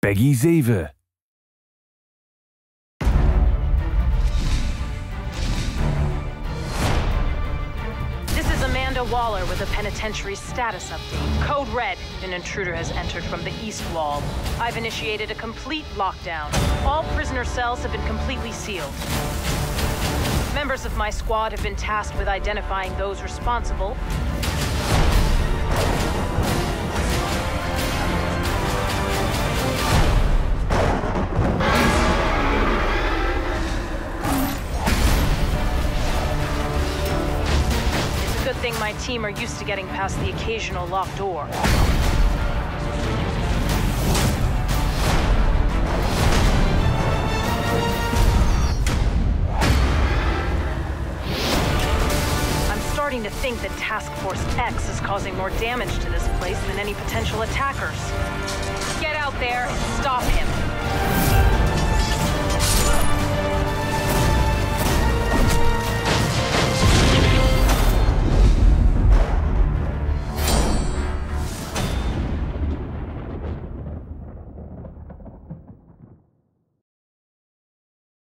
Peggy 7. This is Amanda Waller with a penitentiary status update. Code Red. An intruder has entered from the east wall. I've initiated a complete lockdown. All prisoner cells have been completely sealed. Members of my squad have been tasked with identifying those responsible. It's a good thing my team are used to getting past the occasional locked door. To think that Task Force X is causing more damage to this place than any potential attackers. Get out there and stop him.